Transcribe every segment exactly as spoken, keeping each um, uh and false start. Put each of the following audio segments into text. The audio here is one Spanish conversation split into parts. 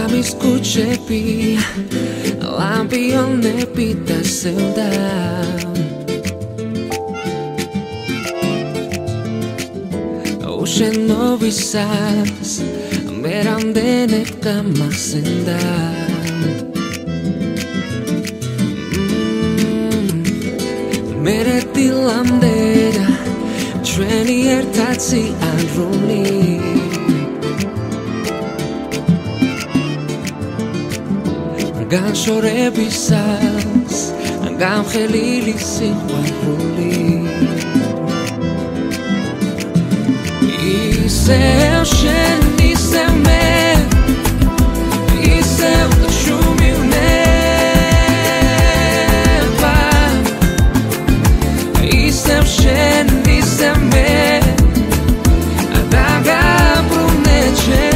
mi skuqepi, lampion e pita se udam. Ushen novi sas, meram denet kama sendam. Mere tilam deda, treni ertaci arruni. Gan shore bisas, gan khelili silwahuli. Isel shen, isel me, isel shumi uneva. Isel shen, isel me, adaga bruneche.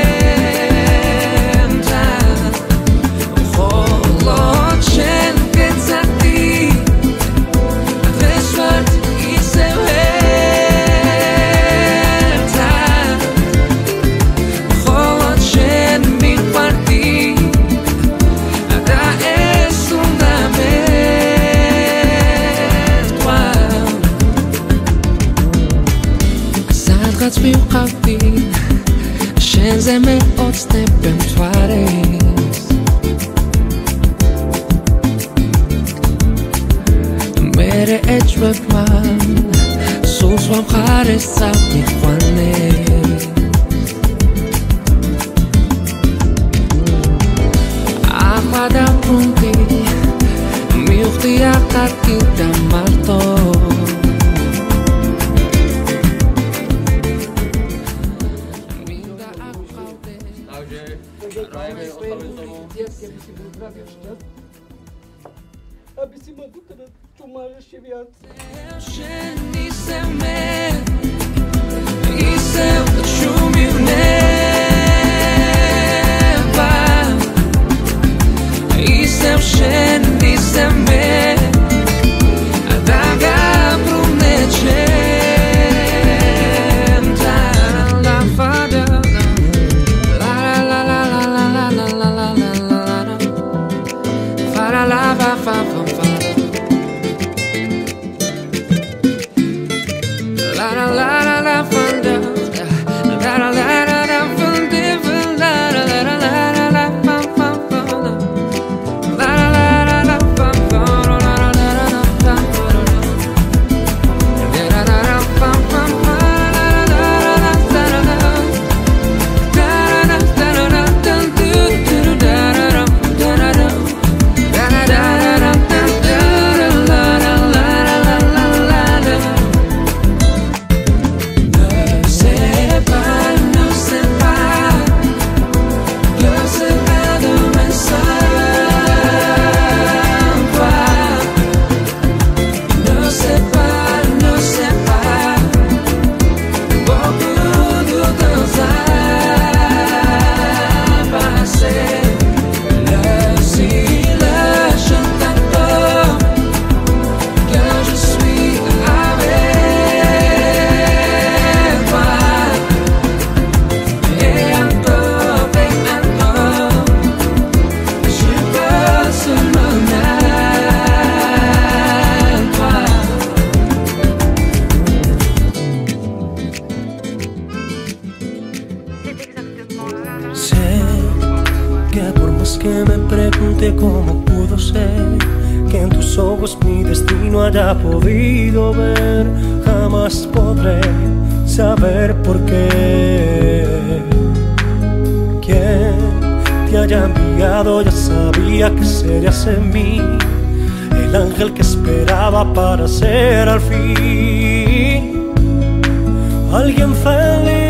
מיוחדים שזה מאוד סטפים תוארס מראה את שבקמן סוס ומחרס צד נכוונס אחת הפרונטי מיוחדי אחת כיתה מרטוב Aby si ma dukada čumáš ešte viac. Que me pregunte cómo pudo ser que en tus ojos mi destino haya podido ver. Jamás podré saber por qué. Quien te haya enviado ya sabía que serías en mí el ángel que esperaba para ser al fin alguien feliz.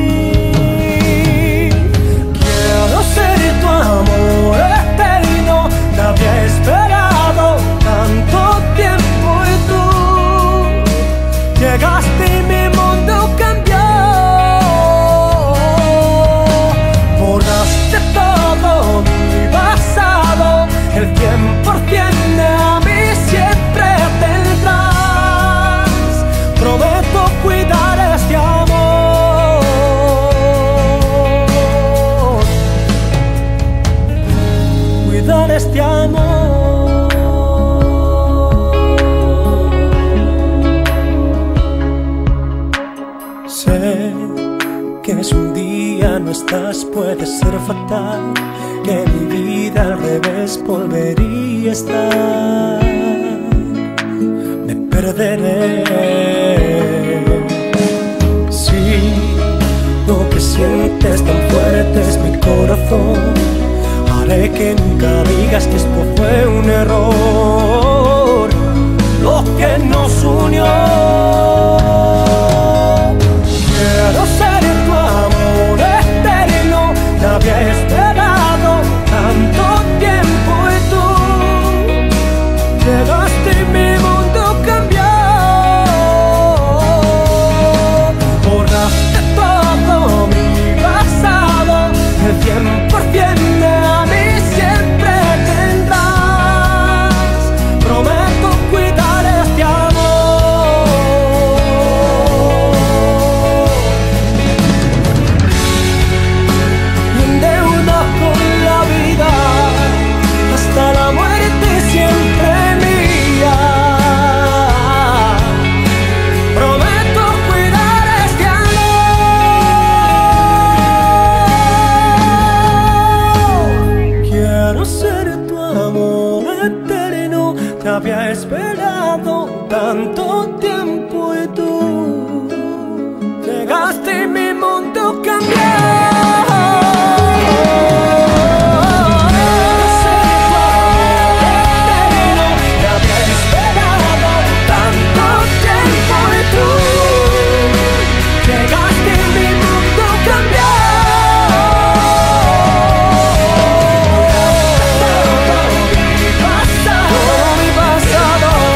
Tu amor eterno, te había esperado tanto tiempo y tú llegaste y mi mundo cambió. Borraste todo mi pasado, el tiempo tiene a mí siempre tendrás. Prometo cuidar este amor. este amor. Sé que si un día no estás puede ser fatal, que mi vida al revés volvería a estar. Me perderé si lo que sientes tan fuerte es mi corazón. Haré que nunca digas que esto fue un error, lo que nos unió. Quiero ser tu amor eterno, te había esperado tanto tiempo y tú llegaste y mi mundo cambió. Borraste todo mi pasado, el cien por ciento de mí siempre tendrás. Prometo cuidar este amor. Te había esperado tanto tiempo y tú llegaste y mi mundo cambió.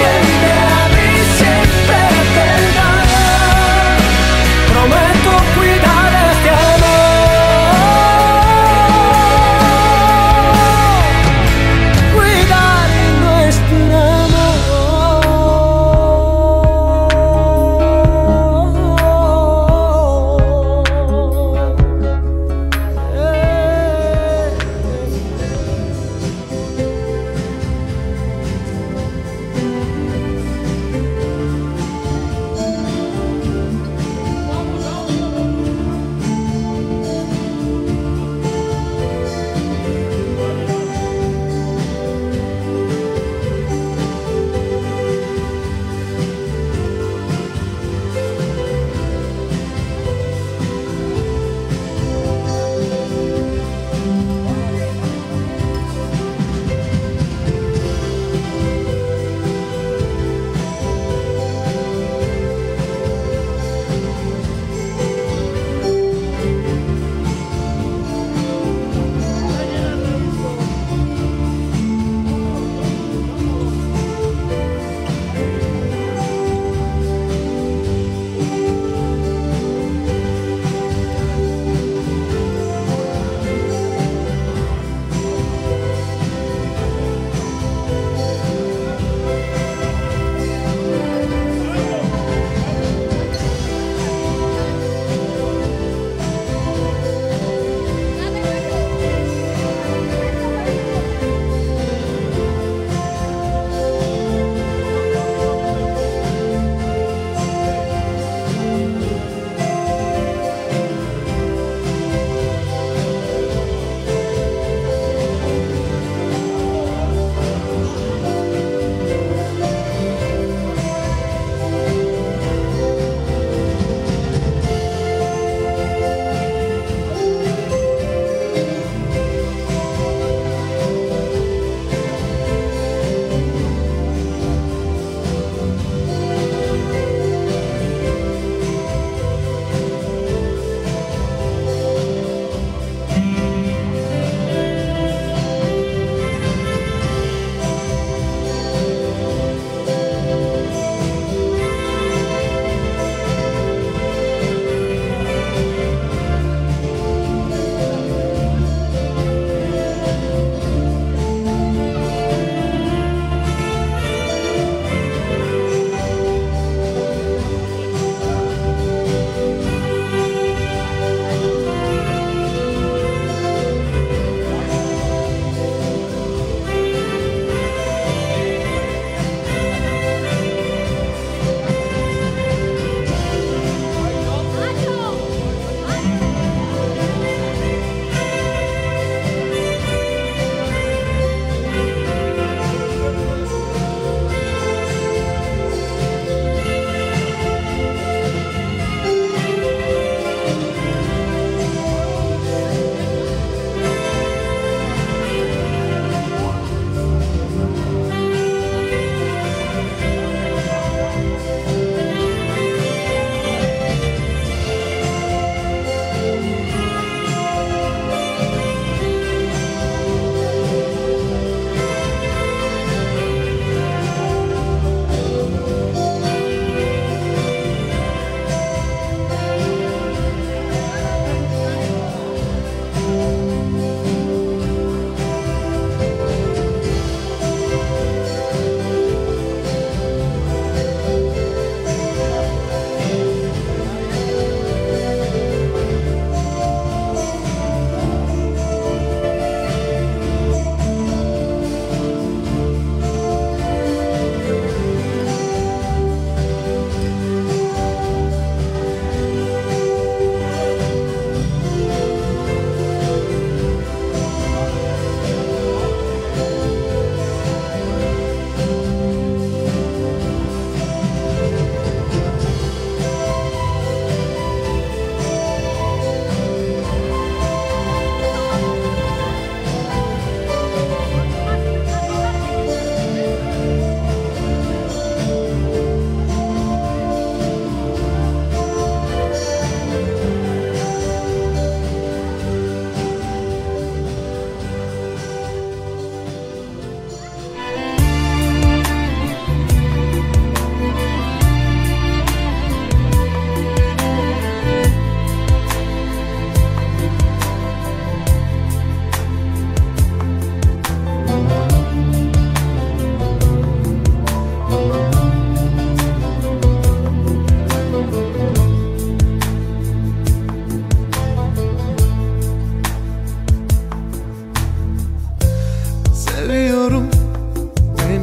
Prometo cuidar.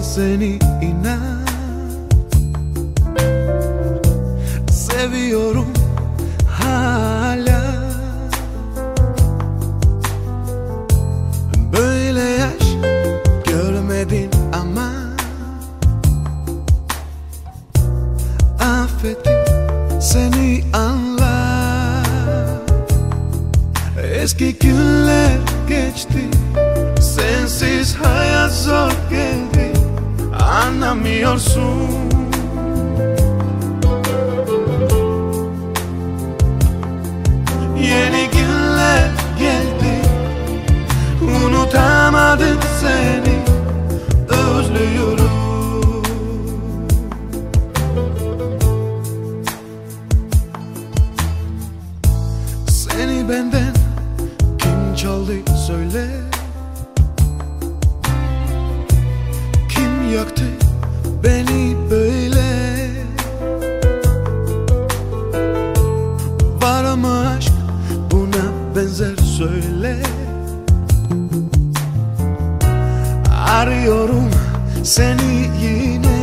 seni inan, seviyorum hala. Böyle yaş görmedin ama affettim seni anla. Eski günler geçti, sensiz hayat zor geldi, anlamıyorsun. Yeni günler geldi, unutamadım seni, özlüyorum. Seni benden kim çaldı söyle, kim yaktı beni böyle? Var mı aşk buna benzer söyle. Arıyorum seni yine,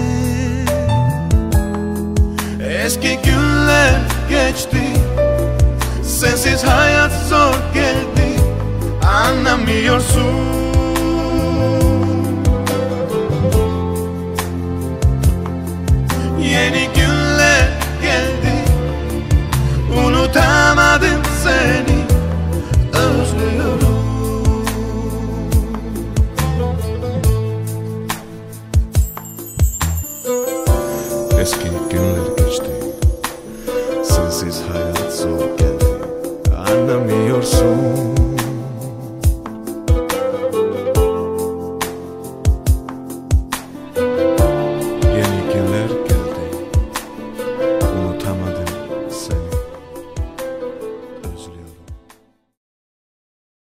eski günler geçti, sensiz hayat zor geldi,